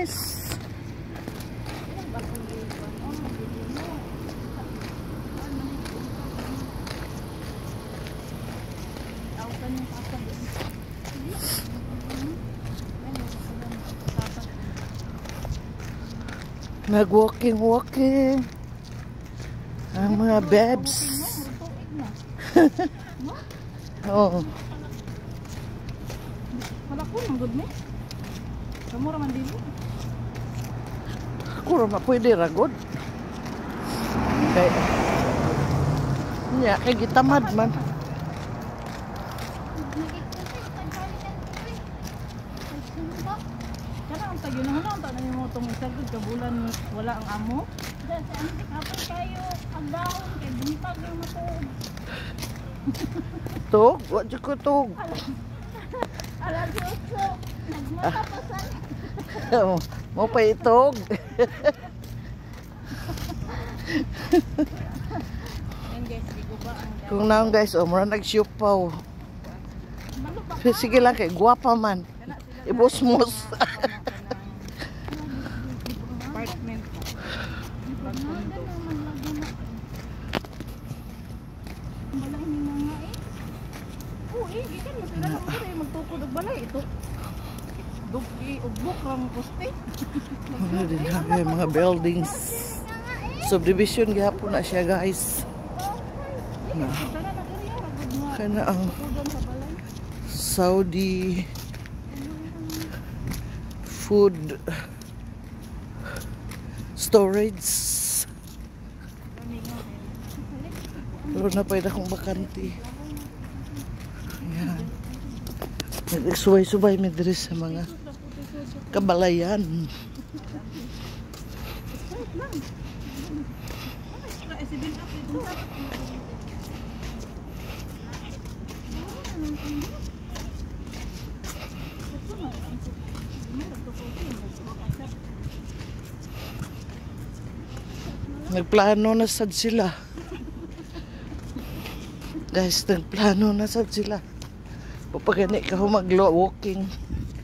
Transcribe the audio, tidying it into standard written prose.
guys. Nag-walking ang mga babes. Oh. Wala ko nang good me. Kamura man dito. Kuro ma pwede ra good. Kay nya kay gitamad man. Kana ang tagyo na ano ta na mo tong isagod ka bulan wala ang amo. Dahil antik hapon kayo ang dahon kay buntag yung matuog. Tug, wa jud ko tug. Alam so nagmatapasan. Mo pa itog. And guys, bigo ba ang Kung naon guys, mura nagsiupaw. Sige lang kay guwapa man. Ibusmos. apartment. Wala ini nga gikan mo sila nang dire magtukod og balay ito. Dugi ugbok ang poste. Mga buildings. Subdivision gihapon na siya guys. Kana ang Saudi food storage. Pero na pa akong bakante. Ayan. Nagsuway-subay mi diri sa mga kabalayan. Nagplano na sad sila. Guys, nagplano na sad sila. Papagani ka walking.